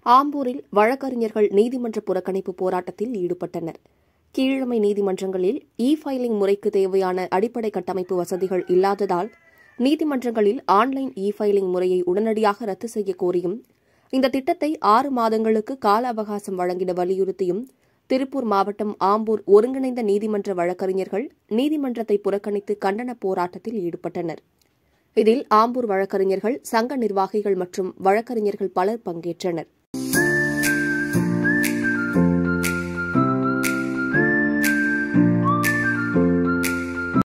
ஆம்பூரில் வழக்கறிஞர்கள் நீதிமன்ற புறக்கணிப்பு போராட்டத்தில் ஈடுபட்டனர். கீழமை நீதிமன்றங்களில் ஃபைலிங் முறைக்கு தேவையான அடிப்படை கட்டமைப்பு வசதிகள் இல்லாததால் நீதிமன்றங்களில் ஆன்லைன் ஃபைலிங் முறையை உடனடியாக ரத்து செய்ய கோரியும், இந்த திட்டத்தை 6 மாதங்களுக்கு கால அவகாசம் வழங்கிட வலியுறுத்தியும் திருப்பூர் மாவட்டம் ஆம்பூர் ஒருங்கிணைந்த நீதிமன்ற வழக்கறிஞர்கள் நீதிமன்றத்தை புறக்கணித்து கண்டன போராட்டத்தில் ஈடுபட்டனர். இதில் ஆம்பூர் வழக்கறிஞர்கள், சங்க நிர்வாகிகள் மற்றும் வழக்கறிஞர்கள் பலர் பங்கேற்றனர்.